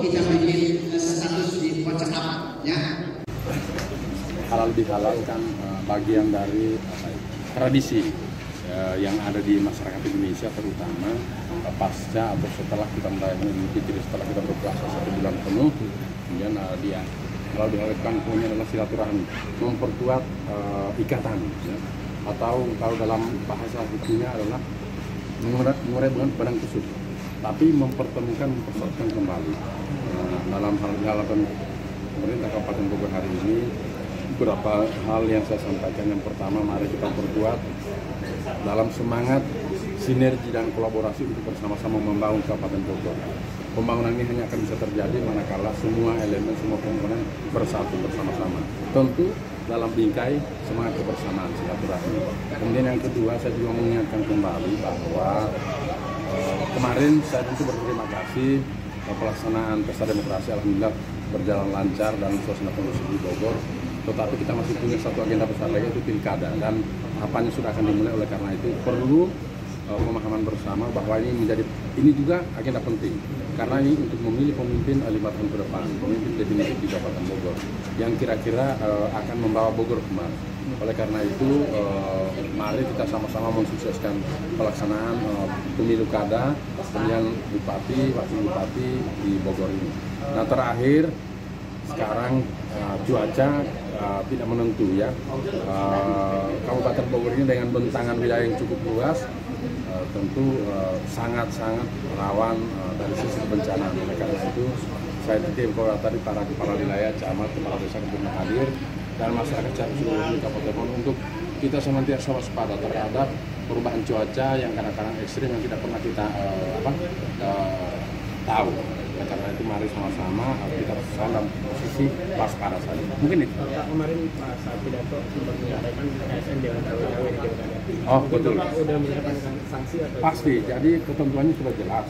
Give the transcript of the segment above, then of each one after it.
kita bikin status di WhatsApp ya. Halal bihalal kan bagian dari tradisi yang ada di masyarakat Indonesia, terutama pasca atau setelah kita merayakan Idul Fitri, setelah kita berpuasa 1 bulan penuh. Kemudian dia halal bihalal kan punya adalah silaturahmi, memperkuat ikatan ya. Atau kalau dalam bahasa hukumnya adalah mengurai dengan pedang tusuk, tapi mempertemukan, mempersatukan kembali. Dalam hal pemerintah Kabupaten Bogor hari ini, beberapa hal yang saya sampaikan. Yang pertama, mari kita perkuat dalam semangat sinergi dan kolaborasi untuk bersama-sama membangun Kabupaten Bogor. Pembangunan ini hanya akan bisa terjadi manakala semua elemen, semua komponen bersatu bersama-sama. Tentu dalam bingkai semangat kebersamaan, silaturahmi. Kemudian yang kedua, saya juga mengingatkan kembali bahwa kemarin saya tentu berterima kasih pelaksanaan pesta demokrasi alhamdulillah berjalan lancar dan suasana kondusif di Bogor. Tetapi kita masih punya satu agenda besar lagi, itu pilkada, dan tahapannya sudah akan dimulai. Oleh karena itu perlu pemahaman bersama bahwa ini juga agenda penting, karena ini untuk memilih pemimpin 5 tahun ke depan, pemimpin definitif di Kabupaten Bogor yang kira-kira akan membawa Bogor kemana. Oleh karena itu mari kita sama-sama mensukseskan pelaksanaan pemilu kada, pemilihan bupati, wakil bupati di Bogor ini. Nah, terakhir sekarang cuaca tidak menentu ya. Kabupaten Bogor ini dengan bentangan wilayah yang cukup luas, tentu sangat-sangat rawan dari sisi bencana. Oleh karena itu saya titip kepada tadi para kepala wilayah, camat, kepala desa untuk hadir, dan masyarakat secara keseluruhan di Kabupaten Bogor untuk kita senantiasa waspada terhadap perubahan cuaca yang kadang-kadang ekstrim yang tidak pernah kita tahu. Karena itu mari sama-sama kita bersama dalam posisi waspada saja. Mungkin itu. Kemarin saat pidato sempat menyampaikan ASN dengan cawe-cawe di pilkada. Oh betul. Sudah menyiapkan sanksi atau? Pasti. Jadi ketentuannya sudah jelas.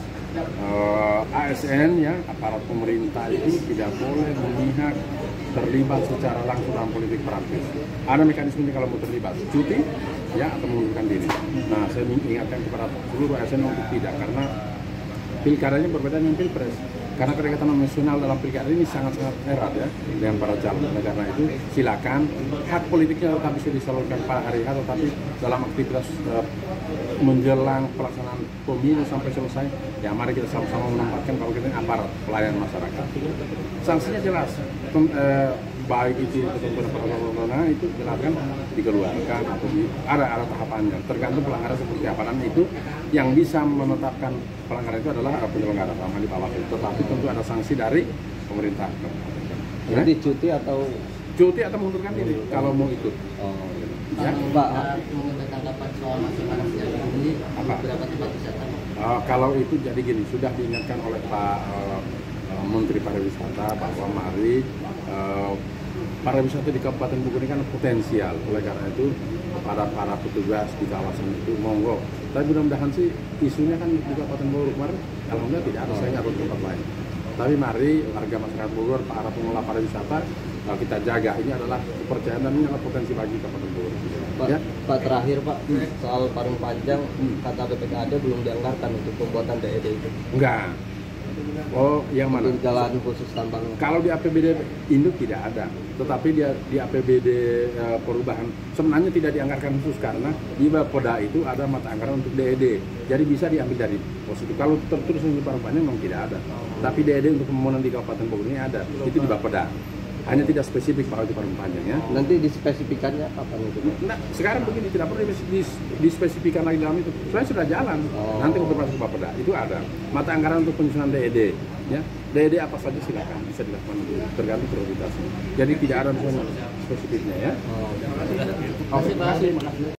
ASN ya, aparat pemerintah itu tidak boleh memihak, terlibat secara langsung dalam politik praktis. Ada mekanismenya kalau mau terlibat, cuti ya atau mengundurkan diri. Nah, saya mengingatkan kepada seluruh ASN untuk tidak, karena pilkadanya berbeda dengan pilpres. Karena kedekatan nasional dalam pilkada ini sangat-sangat erat ya dengan para calon. Karena itu silakan, hak politiknya tetap bisa disalurkan pada hari H, tetapi dalam aktivitas menjelang pelaksanaan pemilu sampai selesai, ya mari kita sama-sama menempatkan kalau kita ini aparat pelayan masyarakat. Sanksinya jelas, baik itu ketentuan peraturan itu silakan dikeluarkan atau ada tahapannya. Tergantung pelanggaran seperti apa, dan itu yang bisa menetapkan pelanggaran itu adalah penyelenggara sama di bawah itu. Tetapi tentu ada sanksi dari pemerintah. Jadi cuti atau mengundurkan diri kalau mau ikut. Ya, Pak. Tanggapan soal masing-masing ini beberapa tempat wisata. Kalau itu jadi gini, sudah diingatkan oleh Pak Menteri Pariwisata bahwa mari pariwisata di Kabupaten Bogor ini kan potensial. Oleh karena itu kepada para petugas di kawasan itu monggo. Tapi mudah-mudahan sih isunya kan di Kabupaten Bogor kemarin alhamdulillah tidak ada, saya nggak tahu tempat lain. Tapi mari warga masyarakat Bogor, para pengelola pariwisata, kita jaga. Ini adalah kepercayaan dan ini adalah potensi bagi Kabupaten Bogor. Pak, Ya? Pak terakhir Pak, soal Parung Panjang, kata BPKAD belum dianggarkan untuk pembuatan DED itu. Enggak. Oh, yang mana? Untuk jalan khusus tambang. Kalau di APBD induk tidak ada, tetapi di APBD perubahan sebenarnya tidak dianggarkan khusus karena di Bapeda itu ada mata anggaran untuk DED. Jadi bisa diambil dari positif. Kalau tertulis di Parung Panjang memang tidak ada. Tapi DED untuk pembangunan di Kabupaten Bogor ini ada. Itu di Bapeda. Hanya tidak spesifik kalau di Parung Panjang ya. Nanti dispesifikannya kapan itu? Nah, sekarang begini, tidak perlu dispesifikan lagi dalam itu. Soalnya sudah jalan. Nanti untuk masuk Bapeda itu ada mata anggaran untuk penyusunan DED. Ya, DED apa saja silakan bisa dilakukan, tergantung prioritasnya. Jadi tidak ada misalnya spesifiknya ya. Terima kasih.